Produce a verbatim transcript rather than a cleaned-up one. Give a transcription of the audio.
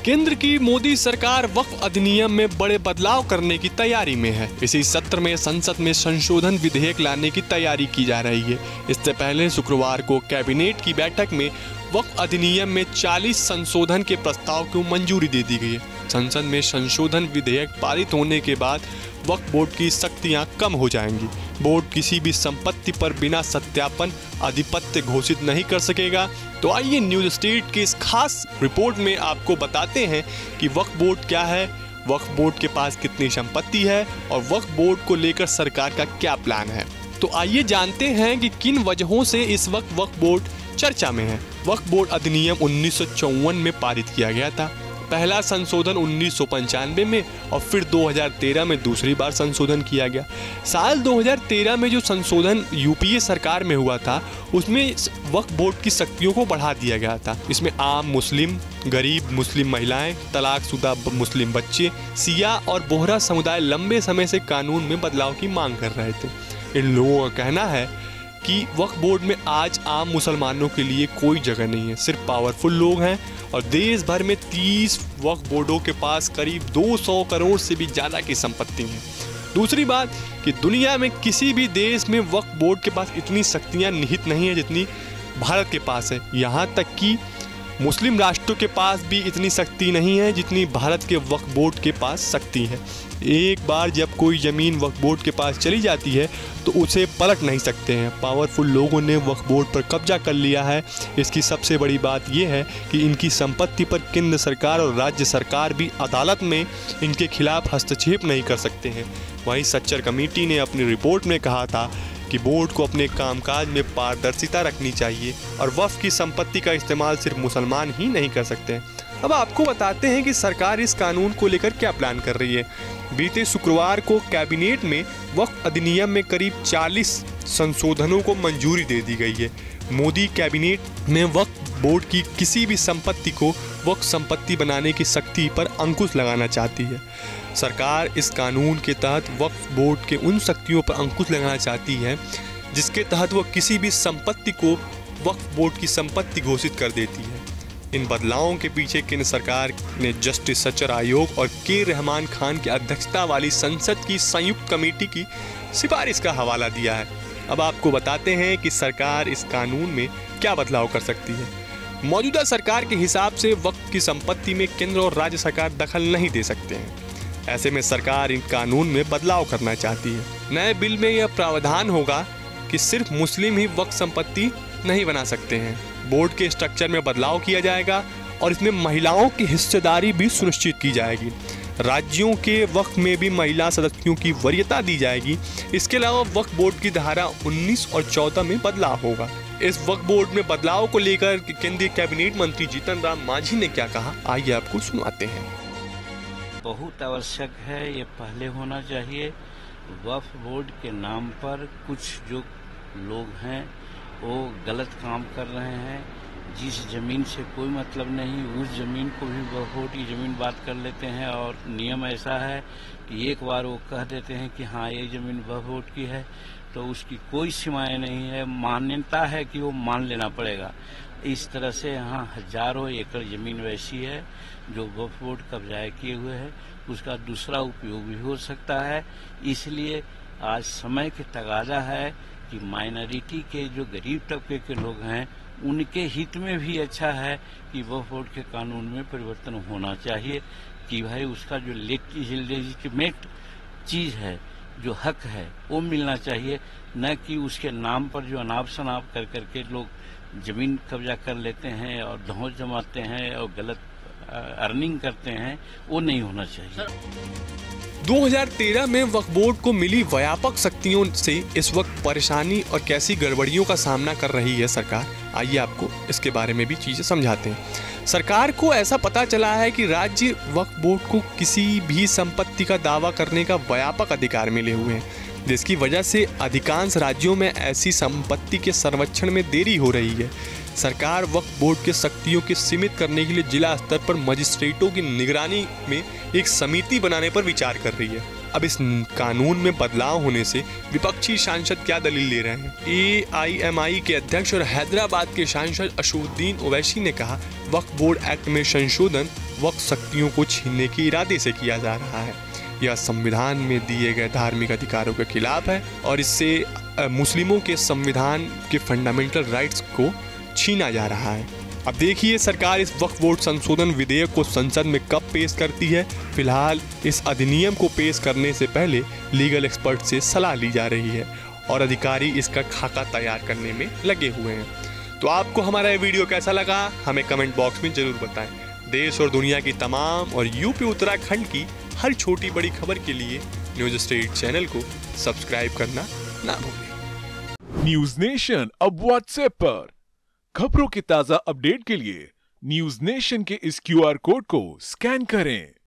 केंद्र की मोदी सरकार वक्फ अधिनियम में बड़े बदलाव करने की तैयारी में है। इसी सत्र में संसद में संशोधन विधेयक लाने की तैयारी की जा रही है। इससे पहले शुक्रवार को कैबिनेट की बैठक में वक्फ अधिनियम में चालीस संशोधन के प्रस्ताव को मंजूरी दे दी गई है। संसद में संशोधन विधेयक पारित होने के बाद वक्फ बोर्ड की शक्तियां कम हो जाएंगी। बोर्ड किसी भी संपत्ति पर बिना सत्यापन आधिपत्य घोषित नहीं कर सकेगा। तो आइए न्यूज स्टेट की इस खास रिपोर्ट में आपको बताते हैं कि वक्फ बोर्ड क्या है, वक्फ बोर्ड के पास कितनी संपत्ति है और वक्फ बोर्ड को लेकर सरकार का क्या प्लान है। तो आइए जानते हैं कि किन वजहों से इस वक्त वक्फ बोर्ड चर्चा में है। वक्फ बोर्ड अधिनियम उन्नीस सौ चौवन में पारित किया गया था। पहला संशोधन उन्नीस सौ पंचानवे में और फिर दो हज़ार तेरह में दूसरी बार संशोधन किया गया। साल दो हज़ार तेरह में जो संशोधन यूपीए सरकार में हुआ था उसमें वक्फ बोर्ड की शक्तियों को बढ़ा दिया गया था। इसमें आम मुस्लिम, गरीब मुस्लिम महिलाएं, तलाकशुदा मुस्लिम बच्चे, सिया और बोहरा समुदाय लंबे समय से कानून में बदलाव की मांग कर रहे थे। इन लोगों का कहना है कि वक्फ बोर्ड में आज आम मुसलमानों के लिए कोई जगह नहीं है, सिर्फ पावरफुल लोग हैं और देश भर में तीस वक्फ बोर्डों के पास करीब दो सौ करोड़ से भी ज़्यादा की संपत्ति है। दूसरी बात कि दुनिया में किसी भी देश में वक्फ बोर्ड के पास इतनी शक्तियां निहित नहीं है जितनी भारत के पास है। यहाँ तक कि मुस्लिम राष्ट्रों के पास भी इतनी शक्ति नहीं है जितनी भारत के वक्फ बोर्ड के पास शक्ति है। एक बार जब कोई ज़मीन वक्फ बोर्ड के पास चली जाती है तो उसे पलट नहीं सकते हैं। पावरफुल लोगों ने वक्फ बोर्ड पर कब्जा कर लिया है। इसकी सबसे बड़ी बात यह है कि इनकी संपत्ति पर केंद्र सरकार और राज्य सरकार भी अदालत में इनके खिलाफ हस्तक्षेप नहीं कर सकते हैं। वहीं सच्चर कमेटी ने अपनी रिपोर्ट में कहा था कि बोर्ड को अपने कामकाज में पारदर्शिता रखनी चाहिए और वक्फ की संपत्ति का इस्तेमाल सिर्फ मुसलमान ही नहीं कर सकते हैं। अब आपको बताते हैं कि सरकार इस कानून को लेकर क्या प्लान कर रही है। बीते शुक्रवार को कैबिनेट में वक्फ अधिनियम में करीब चालीस संशोधनों को मंजूरी दे दी गई है। मोदी कैबिनेट में वक्फ बोर्ड की किसी भी संपत्ति को वक्फ संपत्ति बनाने की शक्ति पर अंकुश लगाना चाहती है। सरकार इस कानून के तहत वक्फ बोर्ड के उन शक्तियों पर अंकुश लगाना चाहती है जिसके तहत वह किसी भी संपत्ति को वक्फ बोर्ड की संपत्ति घोषित कर देती है। इन बदलावों के पीछे केंद्र सरकार ने जस्टिस सच्चर आयोग और के रहमान खान की अध्यक्षता वाली संसद की संयुक्त कमेटी की सिफारिश का हवाला दिया है। अब आपको बताते हैं कि सरकार इस कानून में क्या बदलाव कर सकती है। मौजूदा सरकार के हिसाब से वक्फ की संपत्ति में केंद्र और राज्य सरकार दखल नहीं दे सकते हैं। ऐसे में सरकार इन कानून में बदलाव करना चाहती है। नए बिल में यह प्रावधान होगा कि सिर्फ मुस्लिम ही वक्फ संपत्ति नहीं बना सकते हैं। बोर्ड के स्ट्रक्चर में बदलाव किया जाएगा और इसमें महिलाओं की हिस्सेदारी भी सुनिश्चित की जाएगी। राज्यों के वक्फ में भी महिला सदस्यों की वरीयता दी जाएगी। इसके अलावा वक्फ बोर्ड की धारा उन्नीस और चौदह में बदलाव होगा। इस वक्फ बोर्ड में बदलाव को लेकर केंद्रीय कैबिनेट मंत्री जीतन राम मांझी ने क्या कहा, आइए आपको सुनाते हैं। बहुत आवश्यक है, ये पहले होना चाहिए। वक्फ बोर्ड के नाम पर कुछ जो लोग हैं वो गलत काम कर रहे हैं। जिस जमीन से कोई मतलब नहीं उस जमीन को भी वक्फ बोर्ड की जमीन बात कर लेते हैं और नियम ऐसा है कि एक बार वो कह देते हैं कि हाँ ये जमीन वक्फ बोर्ड की है तो उसकी कोई सीमाएं नहीं है, मान्यता है कि वो मान लेना पड़ेगा। इस तरह से यहाँ हजारों एकड़ जमीन वैसी है जो वक्फ बोर्ड कब्जा किए हुए है, उसका दूसरा उपयोग भी हो सकता है। इसलिए आज समय के तगाजा है कि माइनॉरिटी के जो गरीब तबके के लोग हैं उनके हित में भी अच्छा है कि वक्फ बोर्ड के कानून में परिवर्तन होना चाहिए कि भाई उसका जो लेजिटिमेट चीज है, जो हक है, वो मिलना चाहिए, न कि उसके नाम पर जो अनाप शनाप कर करके लोग जमीन कब्जा कर लेते हैं और धौंस जमाते हैं और गलत अर्निंग करते हैं, वो नहीं होना चाहिए। दो हज़ार तेरह में वक्फ बोर्ड को मिली व्यापक शक्तियों से इस वक्त परेशानी और कैसी गड़बड़ियों का सामना कर रही है सरकार, आइए आपको इसके बारे में भी चीजें समझाते हैं। सरकार को ऐसा पता चला है कि राज्य वक्फ बोर्ड को किसी भी संपत्ति का दावा करने का व्यापक अधिकार मिले हुए हैं, जिसकी वजह से अधिकांश राज्यों में ऐसी संपत्ति के संरक्षण में देरी हो रही है। सरकार वक्फ बोर्ड के शक्तियों के सीमित करने के लिए जिला स्तर पर मजिस्ट्रेटों की निगरानी में एक समिति बनाने पर विचार कर रही है। अब इस कानून में बदलाव होने से विपक्षी सांसद क्या दलील ले रहे हैं। ए आई एम आई के अध्यक्ष और हैदराबाद के सांसद असदुद्दीन ओवैसी ने कहा, वक्फ बोर्ड एक्ट में संशोधन वक्फ शक्तियों को छीनने के इरादे से किया जा रहा है। यह संविधान में दिए गए धार्मिक अधिकारों के खिलाफ है और इससे मुस्लिमों के संविधान के फंडामेंटल राइट्स को छीना जा रहा है। अब देखिए सरकार इस वक्फ बोर्ड संशोधन विधेयक को संसद में कब पेश करती है। फिलहाल इस अधिनियम को पेश करने से पहले लीगल एक्सपर्ट से सलाह ली जा रही है और अधिकारी इसका खाका तैयार करने में लगे हुए हैं। तो आपको हमारा ये वीडियो कैसा लगा हमें कमेंट बॉक्स में जरूर बताएं। देश और दुनिया की तमाम और यूपी उत्तराखंड की हर छोटी बड़ी खबर के लिए न्यूज स्ट्रीट चैनल को सब्सक्राइब करना ना भूलें। न्यूज नेशन अब व्हाट्सएप पर खबरों के ताजा अपडेट के लिए न्यूज नेशन के इस क्यूआर कोड को स्कैन करें।